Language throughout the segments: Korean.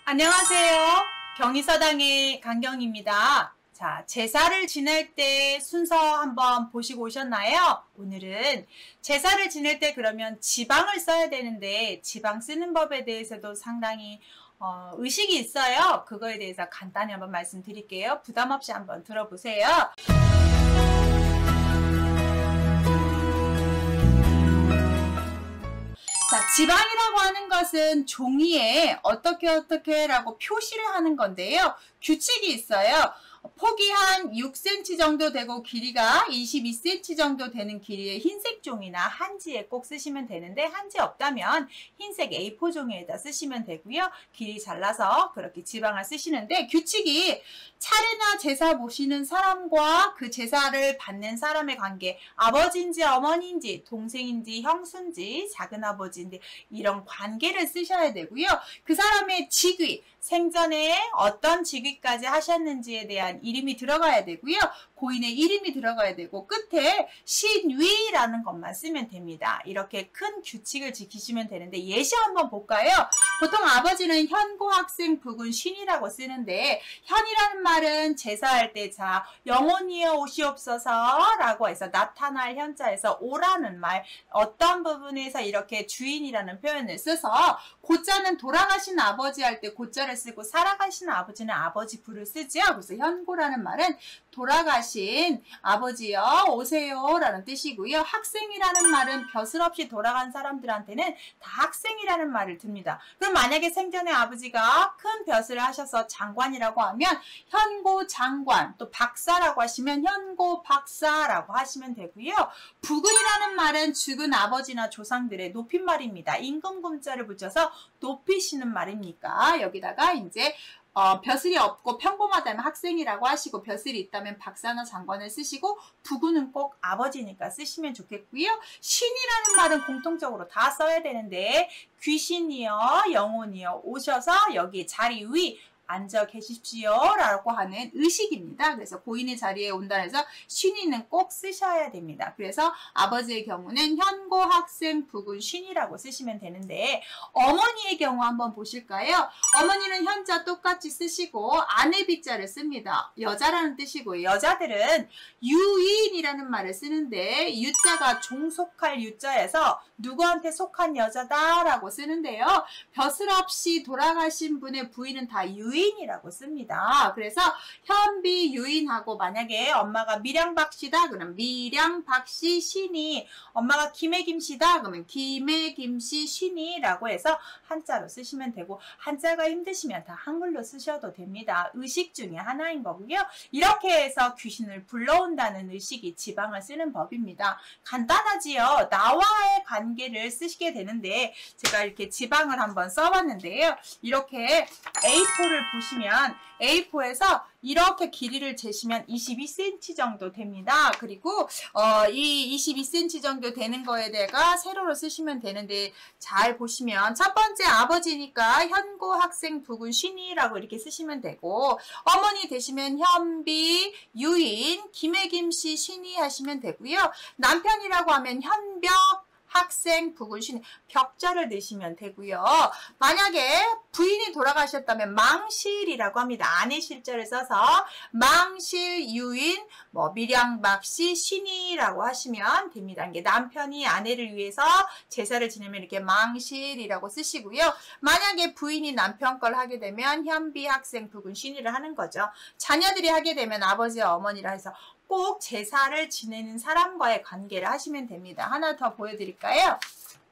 안녕하세요. 경의서당의 강경입니다. 자, 제사를 지낼 때 순서 한번 보시고 오셨나요? 오늘은 제사를 지낼 때 그러면 지방을 써야 되는데 지방 쓰는 법에 대해서도 상당히 의식이 있어요. 그거에 대해서 간단히 한번 말씀드릴게요. 부담 없이 한번 들어보세요. 자, 지방이라고 하는 것은 종이에 어떻게 라고 표시를 하는 건데요. 규칙이 있어요. 폭이 한 6cm 정도 되고 길이가 22cm 정도 되는 길이의 흰색 종이나 한지에 꼭 쓰시면 되는데 한지 없다면 흰색 A4 종이에다 쓰시면 되고요. 길이 잘라서 그렇게 지방을 쓰시는데 규칙이 차례나 제사 모시는 사람과 그 제사를 받는 사람의 관계, 아버지인지 어머니인지 동생인지 형수인지 작은아버지인지 이런 관계를 쓰셔야 되고요. 그 사람의 직위, 생전에 어떤 직위까지 하셨는지에 대한 이름이 들어가야 되고요. 고인의 이름이 들어가야 되고 끝에 신위라는 것만 쓰면 됩니다. 이렇게 큰 규칙을 지키시면 되는데 예시 한번 볼까요? 보통 아버지는 현고 학생 부군 신이라고 쓰는데 현이라는 말은 제사할 때 자 영혼이여 오시옵소서 라고 해서 나타날 현자에서 오라는 말 어떤 부분에서 이렇게 주인이라는 표현을 써서 고자는 돌아가신 아버지 할 때 고자를 쓰고 살아가신 아버지는 아버지 부를 쓰죠. 그래서 현고라는 말은 돌아가신 아버지여 오세요 라는 뜻이고요. 학생이라는 말은 벼슬 없이 돌아간 사람들한테는 다 학생이라는 말을 듭니다. 그럼 만약에 생전에 아버지가 큰 벼슬을 하셔서 장관이라고 하면 현고 장관, 또 박사라고 하시면 현고 박사라고 하시면 되고요. 부근이라는 말은 죽은 아버지나 조상들의 높임말입니다. 임금금자를 붙여서 높이시는 말이니까 여기다가 이제 벼슬이 없고 평범하다면 학생이라고 하시고 벼슬이 있다면 박사나 장관을 쓰시고 부군은 꼭 아버지니까 쓰시면 좋겠고요. 신이라는 말은 공통적으로 다 써야 되는데 귀신이여 영혼이여 오셔서 여기 자리 위 앉아 계십시오 라고 하는 의식입니다. 그래서 고인의 자리에 온다 해서 신이는 꼭 쓰셔야 됩니다. 그래서 아버지의 경우는 현고 학생 부군 신이라고 쓰시면 되는데 어머니의 경우 한번 보실까요? 어머니는 현자 똑같이 쓰시고 아내 비자를 씁니다. 여자라는 뜻이고 여자들은 유인이라는 말을 쓰는데 유자가 종속할 유자에서 누구한테 속한 여자다라고 쓰는데요. 벼슬 없이 돌아가신 분의 부인은 다 유인이라고 씁니다. 그래서 현비 유인하고 만약에 엄마가 밀양박씨다 그러면 밀양박씨 신이, 엄마가 김해김씨다 그러면 김해김씨 신이라고 해서 한자로 쓰시면 되고 한자가 힘드시면 다 한글로 쓰셔도 됩니다. 의식 중에 하나인 거고요. 이렇게 해서 귀신을 불러온다는 의식이 지방을 쓰는 법입니다. 간단하지요. 나와의 관계를 쓰시게 되는데 제가 이렇게 지방을 한번 써봤는데요. 이렇게 A4를 보시면 A4에서 이렇게 길이를 재시면 22cm 정도 됩니다. 그리고 이 22cm 정도 되는 거에다가 세로로 쓰시면 되는데 잘 보시면 첫 번째 아버지니까 현고 학생 부군 신이라고 이렇게 쓰시면 되고 어머니 되시면 현비 유인 김해김씨 신이 하시면 되고요. 남편이라고 하면 현벽 학생 부군 신 벽자를 넣으시면 되고요. 만약에 부인이 돌아가셨다면 망실이라고 합니다. 아내 실자를 써서 망실 유인 밀양박씨 신이라고 하시면 됩니다. 이게 남편이 아내를 위해서 제사를 지내면 이렇게 망실이라고 쓰시고요. 만약에 부인이 남편 걸 하게 되면 현비 학생 부군 신이를 하는 거죠. 자녀들이 하게 되면 아버지와 어머니라 해서 꼭 제사를 지내는 사람과의 관계를 하시면 됩니다. 하나 더 보여드릴까요?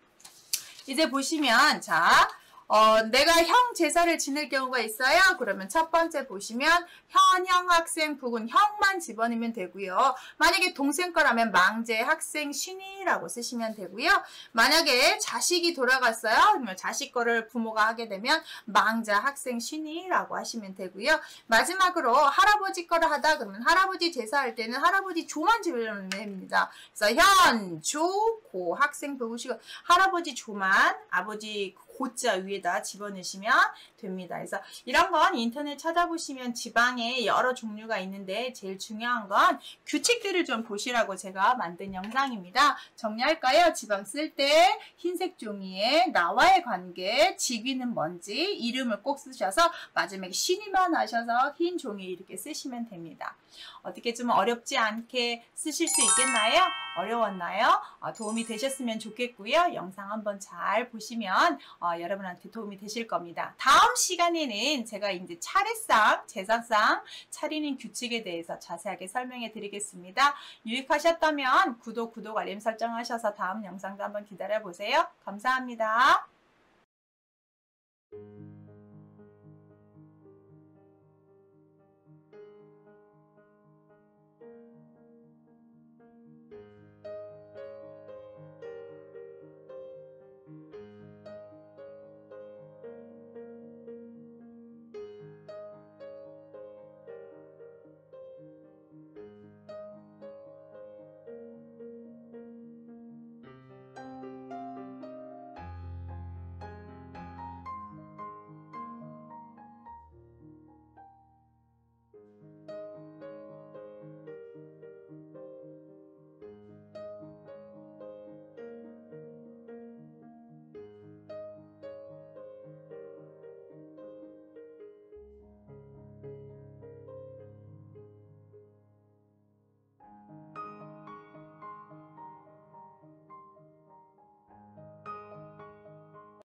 이제 보시면 자 내가 형 제사를 지낼 경우가 있어요. 그러면 첫 번째 보시면 현형 학생 부군 형만 집어넣으면 되고요. 만약에 동생 거라면 망제 학생 신이라고 쓰시면 되고요. 만약에 자식이 돌아갔어요. 그러면 자식 거를 부모가 하게 되면 망자 학생 신이라고 하시면 되고요. 마지막으로 할아버지 거를 하다 그러면 할아버지 제사할 때는 할아버지 조만 집어넣으면 됩니다. 그래서 현, 조, 고 학생 부군 시고 할아버지 조만, 아버지 고자 위에다 집어넣으시면 됩니다. 그래서 이런 건 인터넷 찾아보시면 지방에 여러 종류가 있는데 제일 중요한 건 규칙들을 좀 보시라고 제가 만든 영상입니다. 정리할까요? 지방 쓸 때 흰색 종이에 나와의 관계, 직위는 뭔지 이름을 꼭 쓰셔서 마지막에 신이만 하셔서 흰 종이 이렇게 쓰시면 됩니다. 어떻게 좀 어렵지 않게 쓰실 수 있겠나요? 어려웠나요? 도움이 되셨으면 좋겠고요. 영상 한번 잘 보시면 여러분한테 도움이 되실 겁니다. 다음 시간에는 제가 이제 차례상, 제사상 차리는 규칙에 대해서 자세하게 설명해 드리겠습니다. 유익하셨다면 구독, 알림 설정하셔서 다음 영상도 한번 기다려 보세요. 감사합니다.